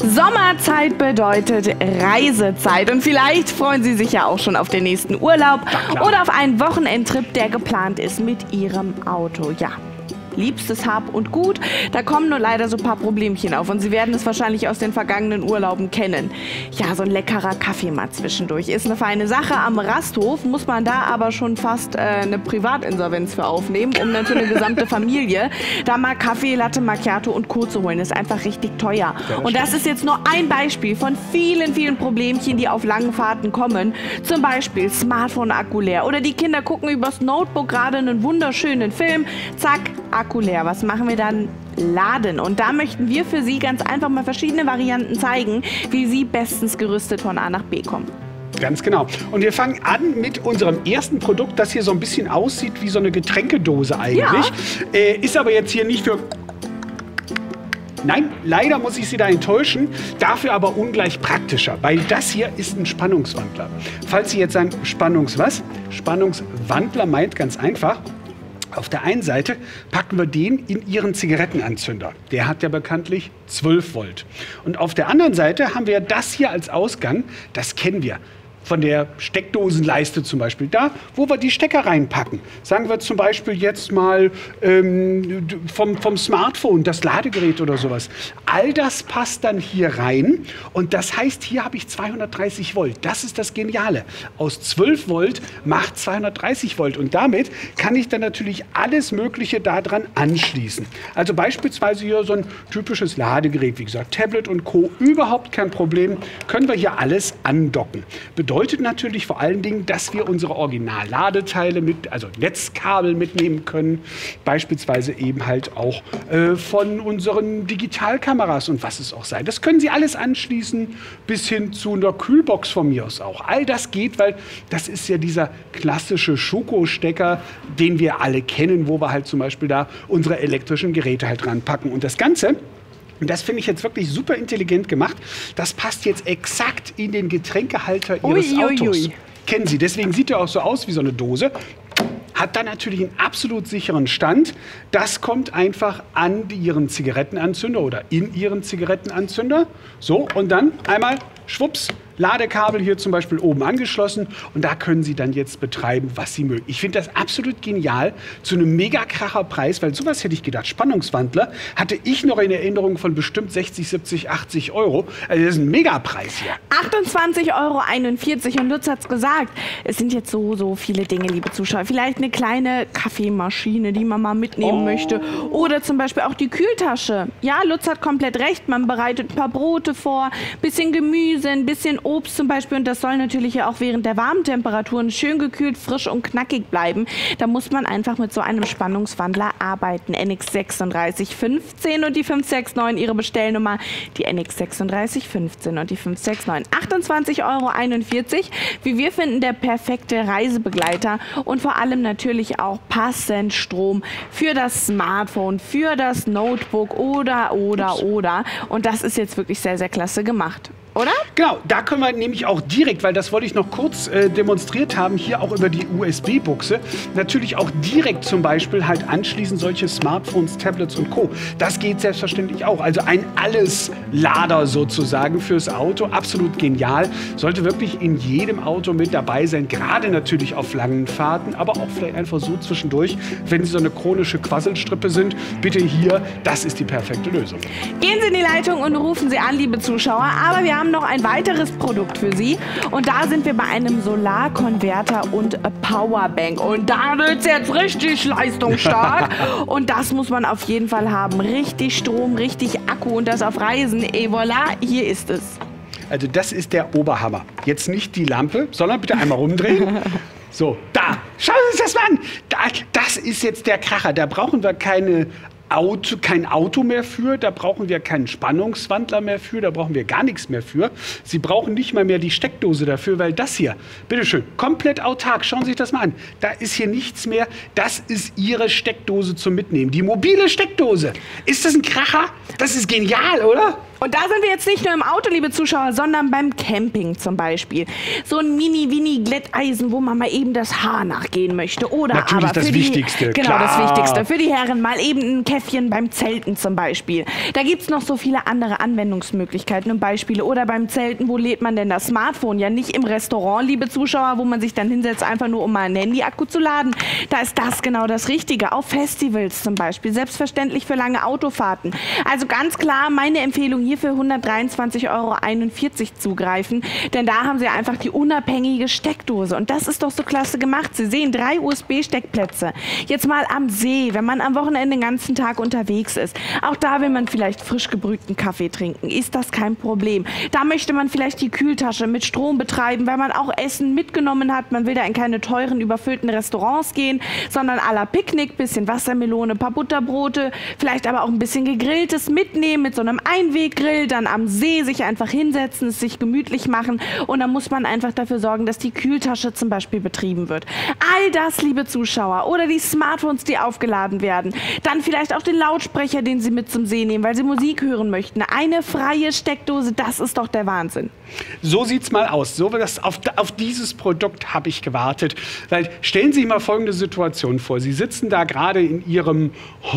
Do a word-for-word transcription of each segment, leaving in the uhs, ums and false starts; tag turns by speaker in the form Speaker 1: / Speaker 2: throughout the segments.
Speaker 1: Sommerzeit bedeutet Reisezeit und vielleicht freuen Sie sich ja auch schon auf den nächsten Urlaub oder auf einen Wochenendtrip, der geplant ist mit Ihrem Auto. Ja. Liebstes Hab und Gut, da kommen nur leider so ein paar Problemchen auf und Sie werden es wahrscheinlich aus den vergangenen Urlauben kennen. Ja, so ein leckerer Kaffee mal zwischendurch ist eine feine Sache. Am Rasthof muss man da aber schon fast äh, eine Privatinsolvenz für aufnehmen, um dann für eine gesamte Familie da mal Kaffee, Latte Macchiato und Co. zu holen. Das ist einfach richtig teuer. Und das ist jetzt nur ein Beispiel von vielen, vielen Problemchen, die auf langen Fahrten kommen. Zum Beispiel Smartphone-Akku leer oder die Kinder gucken übers Notebook gerade einen wunderschönen Film. Zack, Akku leer. Was machen wir dann? Laden. Und da möchten wir für Sie ganz einfach mal verschiedene Varianten zeigen, wie Sie bestens gerüstet von A nach B kommen.
Speaker 2: Ganz genau. Und wir fangen an mit unserem ersten Produkt, das hier so ein bisschen aussieht wie so eine Getränkedose eigentlich. Ja. Äh, ist aber jetzt hier nicht für... Nein, leider muss ich Sie da enttäuschen, dafür aber ungleich praktischer, weil das hier ist ein Spannungswandler. Falls Sie jetzt sagen, Spannungs was? Spannungswandler meint ganz einfach, auf der einen Seite packen wir den in Ihren Zigarettenanzünder. Der hat ja bekanntlich zwölf Volt. Und auf der anderen Seite haben wir das hier als Ausgang. Das kennen wir von der Steckdosenleiste zum Beispiel. Da, wo wir die Stecker reinpacken. Sagen wir zum Beispiel jetzt mal ähm, vom, vom Smartphone, das Ladegerät oder sowas. All das passt dann hier rein. Und das heißt, hier habe ich zweihundertdreißig Volt. Das ist das Geniale. Aus zwölf Volt macht zweihundertdreißig Volt. Und damit kann ich dann natürlich alles Mögliche daran anschließen. Also beispielsweise hier so ein typisches Ladegerät. Wie gesagt, Tablet und Co. Überhaupt kein Problem. Können wir hier alles andocken. Bedeutet natürlich vor allen Dingen, dass wir unsere Original-Ladeteile mit, also Netzkabel mitnehmen können. Beispielsweise eben halt auch äh, von unseren Digitalkameras und was es auch sei. Das können Sie alles anschließen, bis hin zu einer Kühlbox von mir aus auch. All das geht, weil das ist ja dieser klassische Schokostecker, den wir alle kennen, wo wir halt zum Beispiel da unsere elektrischen Geräte halt ranpacken. Und das Ganze, und das finde ich jetzt wirklich super intelligent gemacht, das passt jetzt exakt in den Getränkehalter Ihres ui, Autos. Ui, ui. Kennen Sie, deswegen sieht er auch so aus wie so eine Dose. Hat dann natürlich einen absolut sicheren Stand. Das kommt einfach an Ihren Zigarettenanzünder oder in Ihren Zigarettenanzünder. So, und dann einmal schwupps, Ladekabel hier zum Beispiel oben angeschlossen und da können Sie dann jetzt betreiben, was Sie mögen. Ich finde das absolut genial, zu einem Mega-Kracher-Preis, weil sowas hätte ich gedacht, Spannungswandler, hatte ich noch in Erinnerung von bestimmt sechzig, siebzig, achtzig Euro. Also das ist ein Megapreis hier.
Speaker 1: achtundzwanzig Euro einundvierzig und Lutz hat es gesagt, es sind jetzt so, so viele Dinge, liebe Zuschauer. Vielleicht eine kleine Kaffeemaschine, die man mal mitnehmen oh. möchte oder zum Beispiel auch die Kühltasche. Ja, Lutz hat komplett recht, man bereitet ein paar Brote vor, bisschen Gemüse, ein bisschen Obst zum Beispiel und das soll natürlich ja auch während der warmen Temperaturen schön gekühlt, frisch und knackig bleiben. Da muss man einfach mit so einem Spannungswandler arbeiten. N X sechsunddreißig fünfzehn und die fünf sechs neun, Ihre Bestellnummer. Die N X sechsunddreißig fünfzehn und die fünf sechs neun. achtundzwanzig Euro einundvierzig. Wie wir finden, der perfekte Reisebegleiter und vor allem natürlich auch passend Strom für das Smartphone, für das Notebook oder, oder, Ups. oder. Und das ist jetzt wirklich sehr, sehr klasse gemacht. Oder?
Speaker 2: Genau, da können wir nämlich auch direkt, weil das wollte ich noch kurz äh, demonstriert haben, hier auch über die U S B-Buchse, natürlich auch direkt zum Beispiel halt anschließen solche Smartphones, Tablets und Co. Das geht selbstverständlich auch. Also ein Alles-Lader sozusagen fürs Auto, absolut genial. Sollte wirklich in jedem Auto mit dabei sein, gerade natürlich auf langen Fahrten, aber auch vielleicht einfach so zwischendurch, wenn Sie so eine chronische Quasselstrippe sind. Bitte hier, das ist die perfekte Lösung.
Speaker 1: Gehen Sie in die Leitung und rufen Sie an, liebe Zuschauer, aber wir haben noch ein weiteres Produkt für Sie und da sind wir bei einem Solarkonverter und Powerbank und da wird es jetzt richtig leistungsstark und das muss man auf jeden Fall haben. Richtig Strom, richtig Akku und das auf Reisen. Et voilà, hier ist es.
Speaker 2: Also das ist der Oberhammer. Jetzt nicht die Lampe, sondern bitte einmal rumdrehen. So, da, schauen Sie sich das mal an. Da, das ist jetzt der Kracher. Da brauchen wir keine Auto, kein Auto mehr für, da brauchen wir keinen Spannungswandler mehr für, da brauchen wir gar nichts mehr für. Sie brauchen nicht mal mehr die Steckdose dafür, weil das hier, bitteschön, komplett autark, schauen Sie sich das mal an. Da ist hier nichts mehr, das ist Ihre Steckdose zum Mitnehmen. Die mobile Steckdose. Ist das ein Kracher? Das ist genial, oder?
Speaker 1: Und da sind wir jetzt nicht nur im Auto, liebe Zuschauer, sondern beim Camping zum Beispiel. So ein Mini-Winnie-Glätteisen, wo man mal eben das Haar nachgehen möchte. Oder
Speaker 2: Natürlich
Speaker 1: aber
Speaker 2: das
Speaker 1: für
Speaker 2: Wichtigste,
Speaker 1: die, Genau,
Speaker 2: klar.
Speaker 1: das Wichtigste. Für die Herren mal eben ein Käffchen beim Zelten zum Beispiel. Da gibt es noch so viele andere Anwendungsmöglichkeiten und Beispiele. Oder beim Zelten, wo lädt man denn das Smartphone? Ja, nicht im Restaurant, liebe Zuschauer, wo man sich dann hinsetzt, einfach nur um mal einen Handy-Akku zu laden. Da ist das genau das Richtige. Auf Festivals zum Beispiel. Selbstverständlich für lange Autofahrten. Also ganz klar meine Empfehlung, hier für hundertdreiundzwanzig Euro einundvierzig zugreifen, denn da haben Sie einfach die unabhängige Steckdose und das ist doch so klasse gemacht. Sie sehen drei U S B-Steckplätze. Jetzt mal am See, wenn man am Wochenende den ganzen Tag unterwegs ist. Auch da will man vielleicht frisch gebrühten Kaffee trinken. Ist das kein Problem. Da möchte man vielleicht die Kühltasche mit Strom betreiben, weil man auch Essen mitgenommen hat. Man will da in keine teuren, überfüllten Restaurants gehen, sondern à la Picknick, bisschen Wassermelone, paar Butterbrote, vielleicht aber auch ein bisschen Gegrilltes mitnehmen mit so einem Einweggrill, dann am See sich einfach hinsetzen, es sich gemütlich machen und dann muss man einfach dafür sorgen, dass die Kühltasche zum Beispiel betrieben wird. All das, liebe Zuschauer, oder die Smartphones, die aufgeladen werden, dann vielleicht auch den Lautsprecher, den Sie mit zum See nehmen, weil Sie Musik hören möchten. Eine freie Steckdose, das ist doch der Wahnsinn.
Speaker 2: So sieht's mal aus. So, das, auf, auf dieses Produkt habe ich gewartet. Weil stellen Sie sich mal folgende Situation vor. Sie sitzen da gerade in Ihrem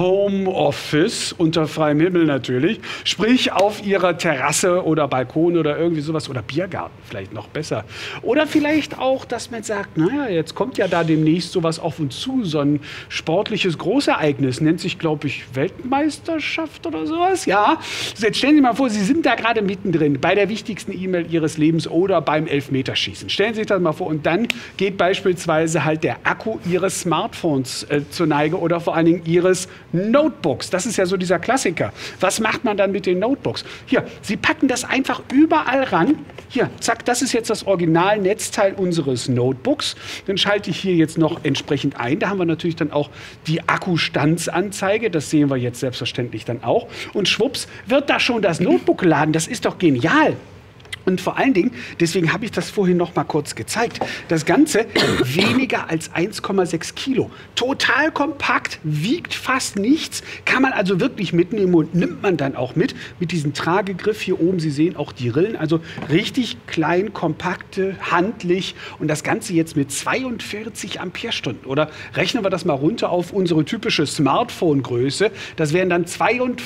Speaker 2: Homeoffice, unter freiem Himmel natürlich, sprich auf Ihrer Terrasse oder Balkon oder irgendwie sowas oder Biergarten, vielleicht noch besser. Oder vielleicht auch, dass man sagt, naja, jetzt kommt ja da demnächst sowas auf uns zu, so ein sportliches Großereignis, nennt sich, glaube ich, Weltmeisterschaft oder sowas. Ja, jetzt stellen Sie mal vor, Sie sind da gerade mittendrin bei der wichtigsten E-Mail Ihres Lebens oder beim Elfmeterschießen. Stellen Sie sich das mal vor und dann geht beispielsweise halt der Akku Ihres Smartphones äh, zur Neige oder vor allen Dingen Ihres Notebooks. Das ist ja so dieser Klassiker. Was macht man dann mit den Notebooks? Hier, Sie packen das einfach überall ran. Hier, zack, das ist jetzt das Original-Netzteil unseres Notebooks. Dann schalte ich hier jetzt noch entsprechend ein. Da haben wir natürlich dann auch die Akkustandsanzeige. Das sehen wir jetzt selbstverständlich dann auch. Und schwupps, wird da schon das Notebook geladen. Das ist doch genial. Und vor allen Dingen, deswegen habe ich das vorhin noch mal kurz gezeigt, das Ganze weniger als eins Komma sechs Kilo. Total kompakt, wiegt fast nichts, kann man also wirklich mitnehmen und nimmt man dann auch mit, mit diesem Tragegriff hier oben. Sie sehen auch die Rillen, also richtig klein, kompakte, handlich und das Ganze jetzt mit zweiundvierzig Ampere-Stunden. Oder rechnen wir das mal runter auf unsere typische Smartphone-Größe, das wären dann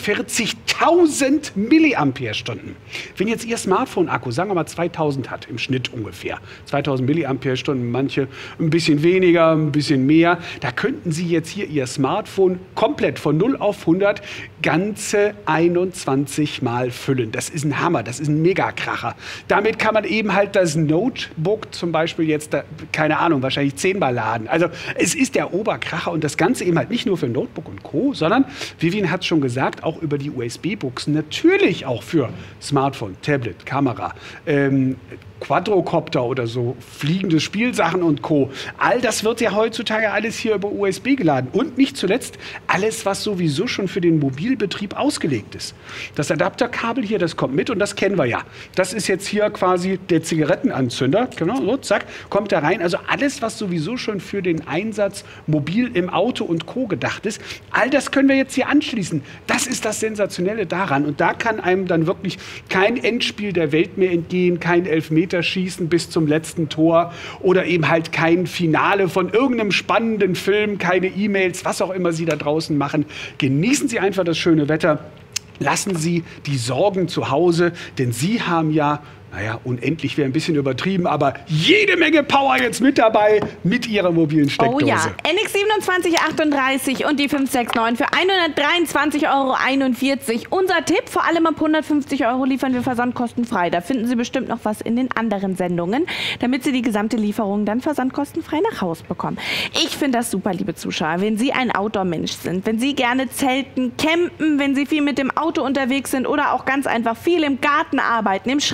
Speaker 2: zweiundvierzigtausend Milliampere-Stunden. Wenn jetzt Ihr Smartphone-Akku, sagen wir mal zweitausend hat, im Schnitt ungefähr. zweitausend Milliampere-Stunden, manche ein bisschen weniger, ein bisschen mehr. Da könnten Sie jetzt hier Ihr Smartphone komplett von null auf hundert ganze einundzwanzig Mal füllen. Das ist ein Hammer, das ist ein Megakracher. Damit kann man eben halt das Notebook zum Beispiel jetzt, da, keine Ahnung, wahrscheinlich zehnmal laden. Also es ist der Oberkracher und das Ganze eben halt nicht nur für Notebook und Co., sondern, Vivian hat es schon gesagt, auch über die U S B-Buchsen, natürlich auch für Smartphone, Tablet, Kamera, ähm, Quadrocopter oder so, fliegende Spielsachen und Co. All das wird ja heutzutage alles hier über U S B geladen. Und nicht zuletzt alles, was sowieso schon für den Mobilbetrieb ausgelegt ist. Das Adapterkabel hier, das kommt mit und das kennen wir ja. Das ist jetzt hier quasi der Zigarettenanzünder. Genau, so, zack, kommt da rein. Also alles, was sowieso schon für den Einsatz mobil im Auto und Co. gedacht ist, all das können wir jetzt hier anschließen. Das ist das Sensationelle daran. Und da kann einem dann wirklich kein Endspiel der Welt mehr entgehen, kein Elfmeter schießen bis zum letzten Tor oder eben halt kein Finale von irgendeinem spannenden Film, keine E-Mails, was auch immer Sie da draußen machen. Genießen Sie einfach das schöne Wetter. Lassen Sie die Sorgen zu Hause, denn Sie haben ja, naja, unendlich wäre ein bisschen übertrieben, aber jede Menge Power jetzt mit dabei mit Ihrer mobilen Steckdose.
Speaker 1: Oh ja, N X siebenundzwanzig achtunddreißig und die fünf sechs neun für hundertdreiundzwanzig Euro einundvierzig. Unser Tipp, vor allem ab hundertfünfzig Euro liefern wir versandkostenfrei. Da finden Sie bestimmt noch was in den anderen Sendungen, damit Sie die gesamte Lieferung dann versandkostenfrei nach Haus bekommen. Ich finde das super, liebe Zuschauer, wenn Sie ein Outdoor-Mensch sind, wenn Sie gerne zelten, campen, wenn Sie viel mit dem Auto unterwegs sind oder auch ganz einfach viel im Garten arbeiten, im Schrebergarten,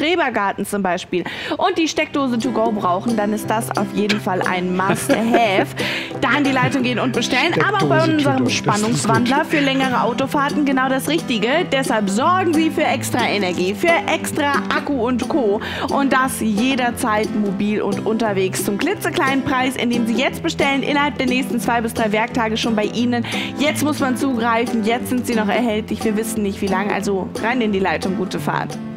Speaker 1: Biergarten zum Beispiel und die Steckdose to go brauchen, dann ist das auf jeden Fall ein Must-Have. Da in die Leitung gehen und bestellen, aber auch bei unserem Spannungswandler für längere Autofahrten genau das Richtige. Deshalb sorgen Sie für extra Energie, für extra Akku und Co. Und das jederzeit mobil und unterwegs zum klitzekleinen Preis, indem Sie jetzt bestellen, innerhalb der nächsten zwei bis drei Werktage schon bei Ihnen. Jetzt muss man zugreifen, jetzt sind sie noch erhältlich. Wir wissen nicht wie lange, also rein in die Leitung, gute Fahrt.